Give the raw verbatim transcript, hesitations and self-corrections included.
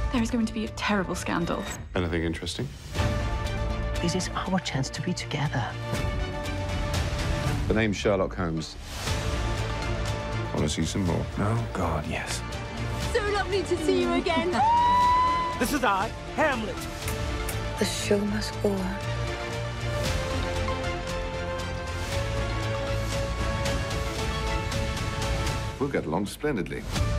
There is going to be a terrible scandal. Anything interesting? This is our chance to be together. The name's Sherlock Holmes. Want to see some more? Oh, God, yes. So lovely to see you again. This is I, Hamlet. The show must go on. We'll get along splendidly.